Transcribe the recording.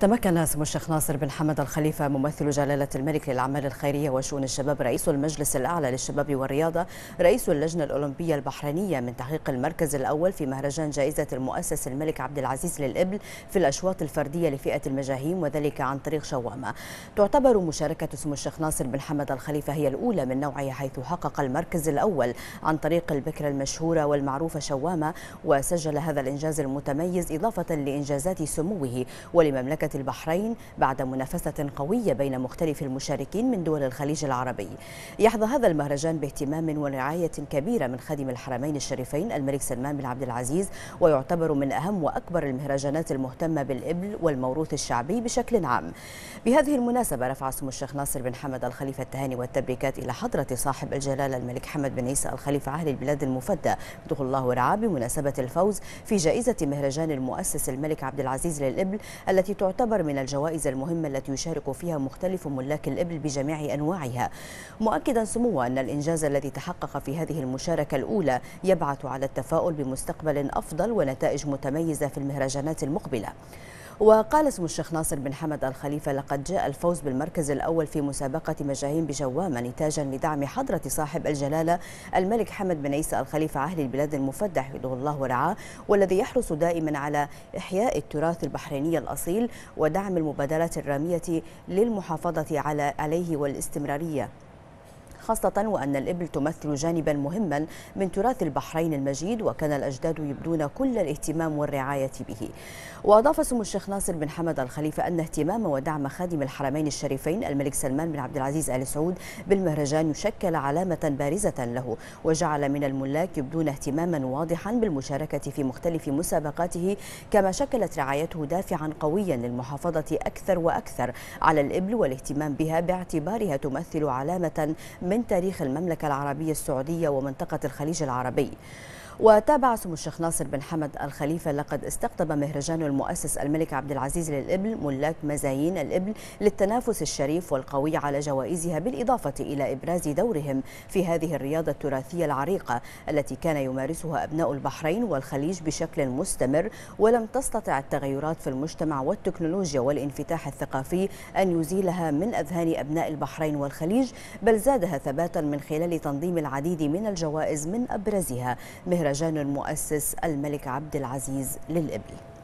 تمكن سمو الشيخ ناصر بن حمد الخليفة ممثل جلالة الملك للأعمال الخيرية وشؤون الشباب رئيس المجلس الأعلى للشباب والرياضة رئيس اللجنة الأولمبية البحرينية من تحقيق المركز الأول في مهرجان جائزة المؤسس الملك عبد العزيز للإبل في الأشواط الفردية لفئة المجاهيم، وذلك عن طريق شوامة. تعتبر مشاركة سمو الشيخ ناصر بن حمد الخليفة هي الأولى من نوعها، حيث حقق المركز الأول عن طريق البكرة المشهورة والمعروفة شوامة، وسجل هذا الإنجاز المتميز إضافة لإنجازات سموه ولمملكة البحرين بعد منافسة قوية بين مختلف المشاركين من دول الخليج العربي. يحظى هذا المهرجان باهتمام ورعاية كبيرة من خادم الحرمين الشريفين الملك سلمان بن عبد العزيز، ويعتبر من أهم وأكبر المهرجانات المهتمة بالإبل والموروث الشعبي بشكل عام. بهذه المناسبة رفع سمو الشيخ ناصر بن حمد الخليفة التهاني والتبريكات إلى حضرة صاحب الجلالة الملك حمد بن عيسى الخليفة أهل البلاد المفدى دخل الله ورعاه بمناسبة الفوز في جائزة مهرجان المؤسس الملك عبد العزيز للإبل، التي تعتبر من الجوائز المهمة التي يشارك فيها مختلف ملاك الإبل بجميع أنواعها، مؤكدا سموه أن الإنجاز الذي تحقق في هذه المشاركة الأولى يبعث على التفاؤل بمستقبل أفضل ونتائج متميزة في المهرجانات المقبلة. وقال سمو الشيخ ناصر بن حمد الخليفة: لقد جاء الفوز بالمركز الأول في مسابقة مجاهيم بجوامة نتاجا لدعم حضرة صاحب الجلالة الملك حمد بن عيسى الخليفة أهل البلاد المفدى حفظه الله ورعاه، والذي يحرص دائما على إحياء التراث البحريني الأصيل ودعم المبادرات الرامية للمحافظة عليه والاستمرارية، خاصة وأن الإبل تمثل جانبا مهما من تراث البحرين المجيد، وكان الأجداد يبدون كل الاهتمام والرعاية به. وأضاف سمو الشيخ ناصر بن حمد الخليفة أن اهتمام ودعم خادم الحرمين الشريفين الملك سلمان بن عبد العزيز آل سعود بالمهرجان يشكل علامة بارزة له، وجعل من الملاك يبدون اهتماما واضحا بالمشاركة في مختلف مسابقاته، كما شكلت رعايته دافعا قويا للمحافظة أكثر وأكثر على الإبل والاهتمام بها، باعتبارها تمثل علامة من تاريخ المملكة العربية السعودية ومنطقة الخليج العربي. وتابع سمو الشيخ ناصر بن حمد الخليفة: لقد استقطب مهرجان المؤسس الملك عبد العزيز للإبل ملاك مزايين الإبل للتنافس الشريف والقوي على جوائزها، بالإضافة إلى إبراز دورهم في هذه الرياضة التراثية العريقة التي كان يمارسها أبناء البحرين والخليج بشكل مستمر، ولم تستطع التغيرات في المجتمع والتكنولوجيا والانفتاح الثقافي أن يزيلها من أذهان أبناء البحرين والخليج، بل زادها ثباتا من خلال تنظيم العديد من الجوائز، من أبرزها مهرجان المؤسس الملك عبد العزيز للإبل.